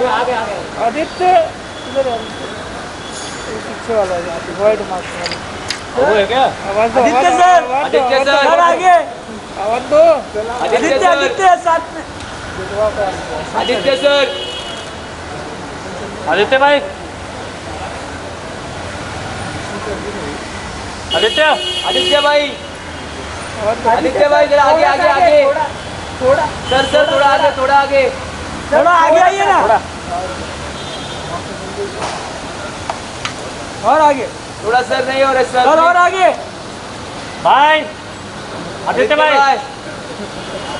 आदित्य इधर पीछे वाला है वाइट मास्क वाला वो है क्या? आदित्य सर आगे आवाज दो। आदित्य साथ में आदित्य सर, आदित्य भाई, आदित्य, आदित्य भाई, आदित्य भाई जरा आगे आगे आगे थोड़ा सर थोड़ा आगे थोड़ा आगे आइए ना। और आगे थोड़ा सर नहीं हो रहा सर और आगे भाई, आदित्य भाई